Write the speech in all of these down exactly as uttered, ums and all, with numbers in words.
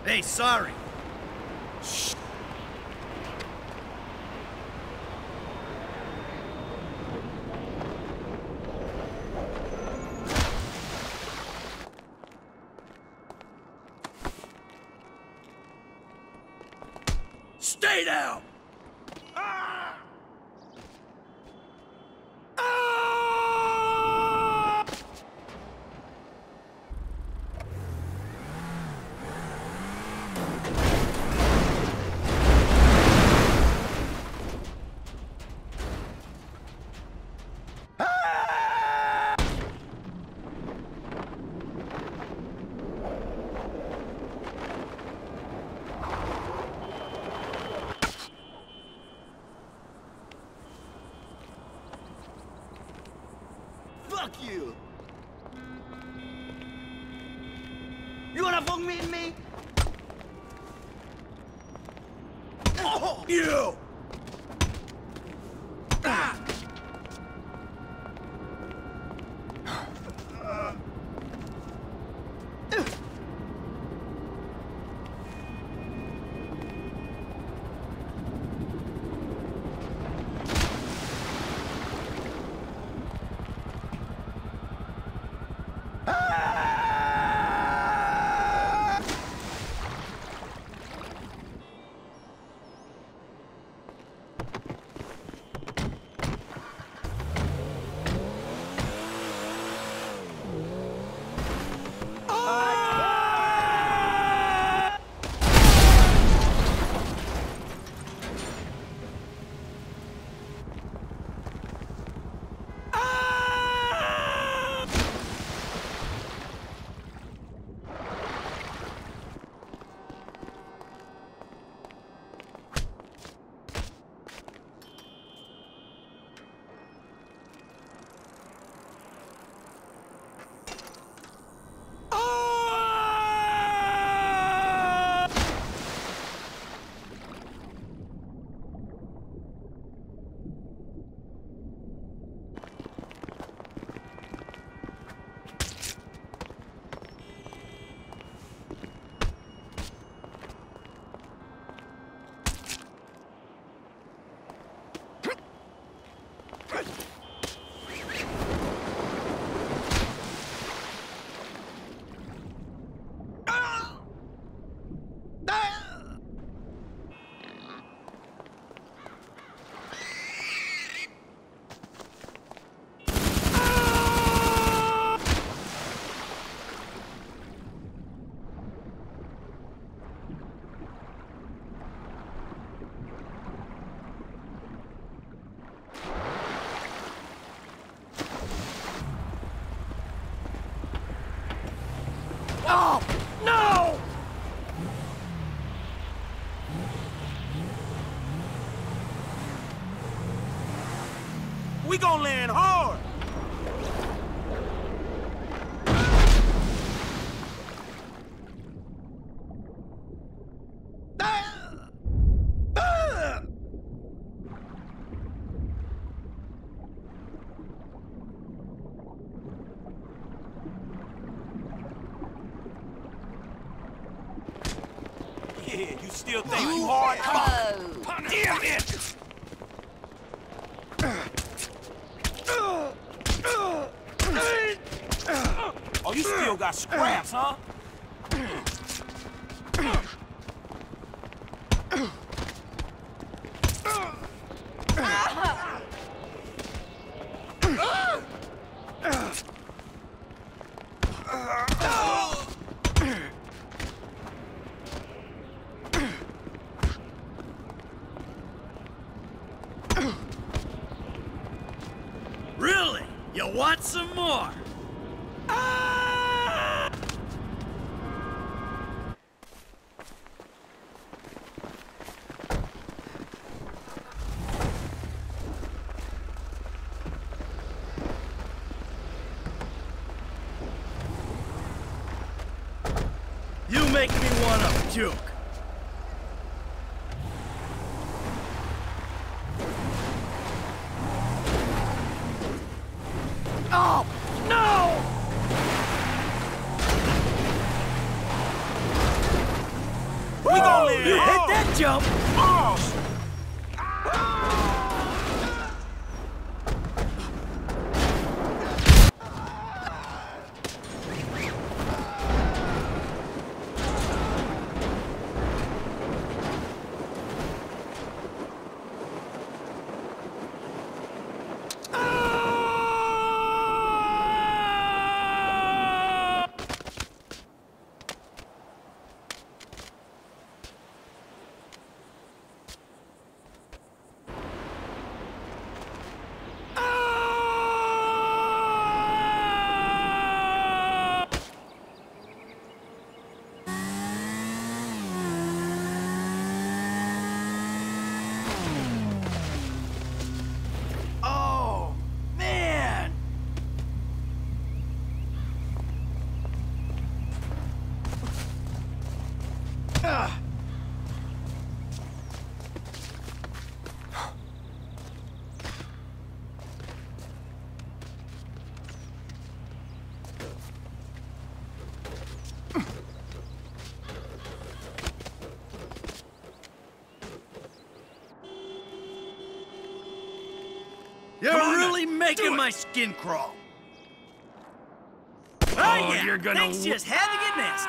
Hey, sorry. Shh. Stay down! Ah! Fuck you! You wanna fuck me me? Oh, you! Ah! Oh, no! We gonna land hard! Yeah, you still think you hard? Oh. Damn it! Oh, you still got scraps, huh? Really? You want some more? You make me wanna puke. Oh, no! You hit that jump! Oh! Oh, man! Ah. You're on, really then. making Do it. my skin crawl. Oh, Oh, yeah. you're gonna Things w- just had to get nasty.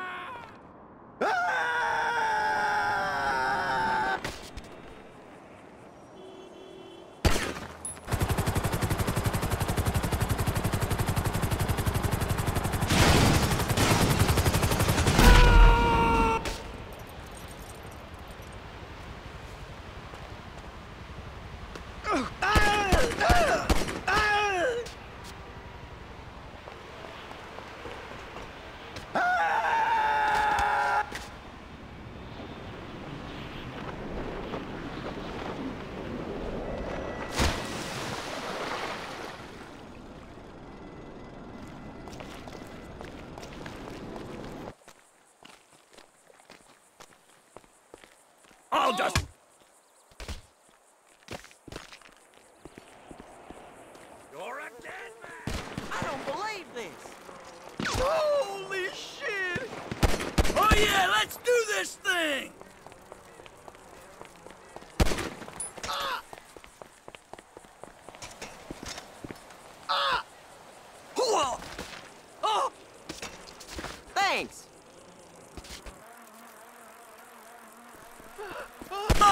Oh, Dustin! You're a dead man! I don't believe this. Holy shit! Oh, yeah, let's do this thing! Ah! Ah! Whoa! Oh! Thanks. Ah!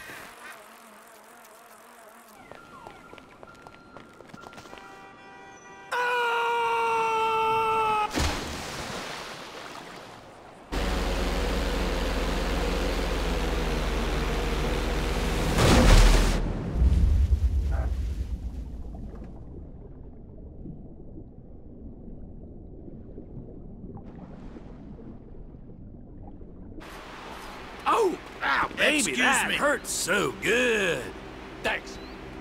Oh! Ow, baby, Excuse that me. hurts so good. Thanks.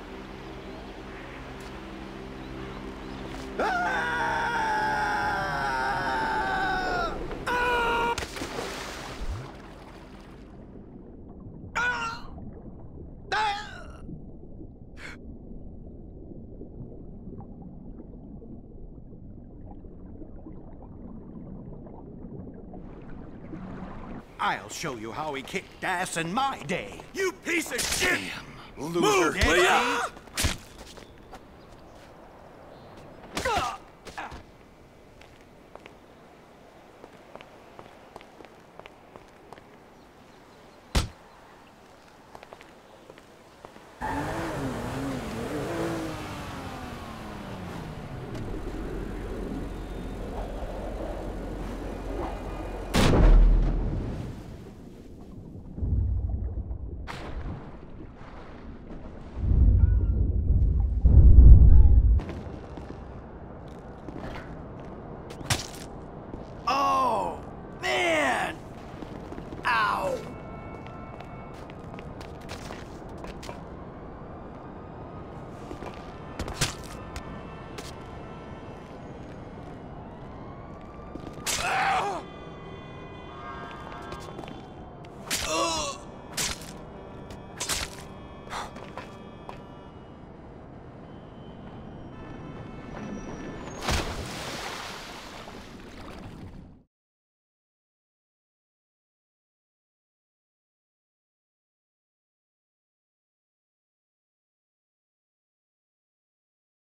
I'll show you how he kicked ass in my day. You piece of shit! Loser. Move, will ya?